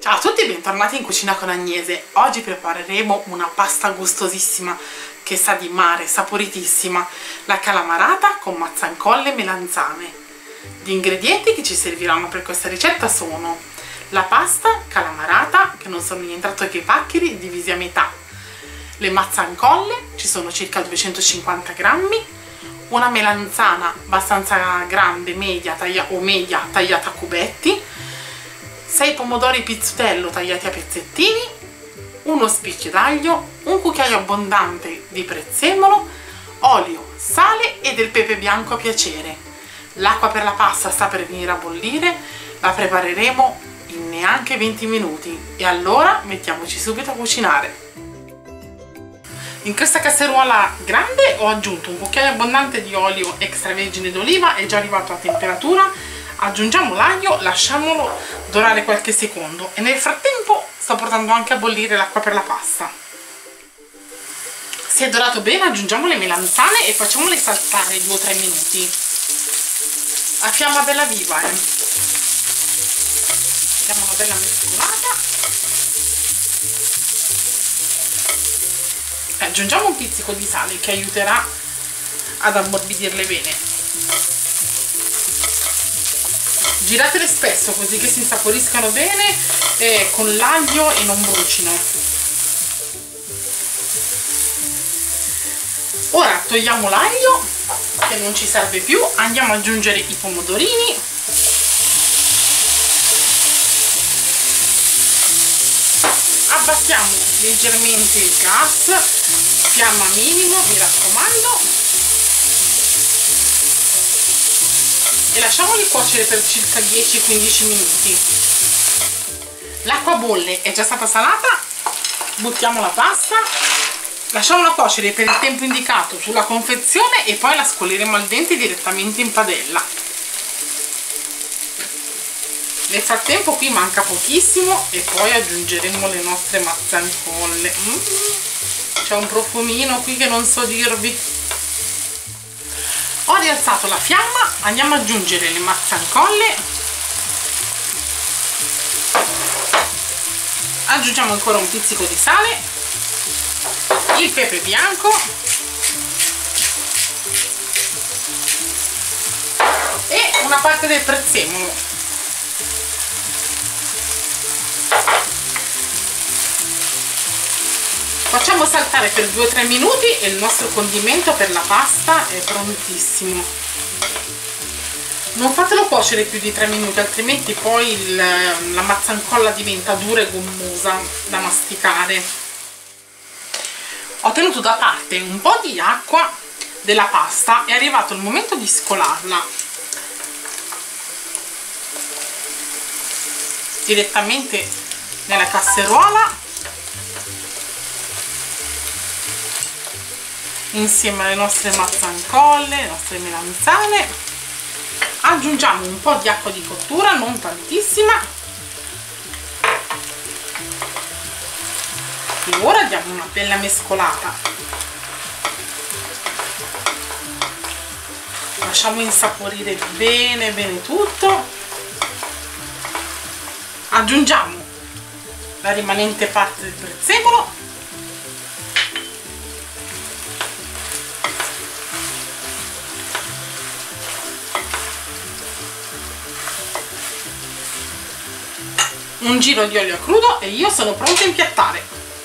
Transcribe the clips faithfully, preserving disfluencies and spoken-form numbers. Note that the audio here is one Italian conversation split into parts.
Ciao a tutti e bentornati in Cucina con Agnese. Oggi prepareremo una pasta gustosissima che sa di mare, saporitissima, la calamarata con mazzancolle e melanzane. Gli ingredienti che ci serviranno per questa ricetta sono la pasta calamarata, che non sono nient'altro che i paccheri divisi a metà, le mazzancolle, ci sono circa duecentocinquanta grammi, una melanzana abbastanza grande, media taglia, o media tagliata a cubetti, sei pomodori pizzutello tagliati a pezzettini, uno spicchio d'aglio, un cucchiaio abbondante di prezzemolo, olio, sale e del pepe bianco a piacere. L'acqua per la pasta sta per venire a bollire, la prepareremo in neanche venti minuti e allora mettiamoci subito a cucinare. In questa casseruola grande ho aggiunto un cucchiaio abbondante di olio extravergine d'oliva, è già arrivato a temperatura. Aggiungiamo l'aglio, lasciamolo dorare qualche secondo e nel frattempo sto portando anche a bollire l'acqua per la pasta. Se è dorato bene aggiungiamo le melanzane e facciamole saltare due o tre minuti a fiamma bella viva. Eh. Diamo una bella mescolata. E aggiungiamo un pizzico di sale che aiuterà ad ammorbidirle bene. Giratele spesso così che si insaporiscano bene eh, con l'aglio e non brucino. Ora togliamo l'aglio che non ci serve più, andiamo ad aggiungere i pomodorini, abbassiamo leggermente il gas, fiamma minimo mi raccomando, e lasciamoli cuocere per circa dieci quindici minuti. L'acqua bolle, è già stata salata, buttiamo la pasta, lasciamola cuocere per il tempo indicato sulla confezione e poi la scoleremo al dente direttamente in padella. Nel frattempo qui manca pochissimo e poi aggiungeremo le nostre mazzancolle. Mm, c'è un profumino qui che non so dirvi. Ho rialzato la fiamma, andiamo ad aggiungere le mazzancolle, aggiungiamo ancora un pizzico di sale, il pepe bianco e una parte del prezzemolo. Facciamo saltare per due o tre minuti e il nostro condimento per la pasta è prontissimo. Non fatelo cuocere più di tre minuti, altrimenti poi il, la mazzancolla diventa dura e gommosa da masticare. Ho tenuto da parte un po' di acqua della pasta, è arrivato il momento di scolarla direttamente nella casseruola insieme alle nostre mazzancolle, le nostre melanzane. Aggiungiamo un po' di acqua di cottura, non tantissima, e ora diamo una bella mescolata, lasciamo insaporire bene bene tutto. Aggiungiamo la rimanente parte del prezzemolo, un giro di olio a crudo e io sono pronta a impiattare.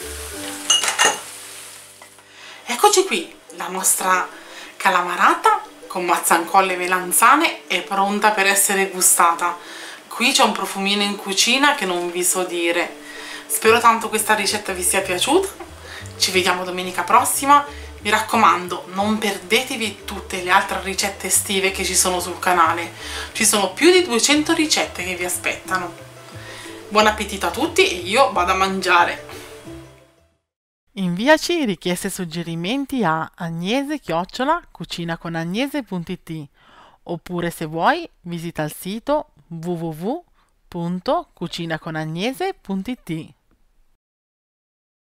Eccoci qui, la nostra calamarata con mazzancolle e melanzane è pronta per essere gustata. Qui c'è un profumino in cucina che non vi so dire. Spero tanto questa ricetta vi sia piaciuta, ci vediamo domenica prossima. Mi raccomando, non perdetevi tutte le altre ricette estive che ci sono sul canale, ci sono più di duecento ricette che vi aspettano. Buon appetito a tutti e io vado a mangiare. Inviaci richieste e suggerimenti a agnese chiocciola cucinaconagnese punto it oppure se vuoi visita il sito w w w punto cucinaconagnese punto it.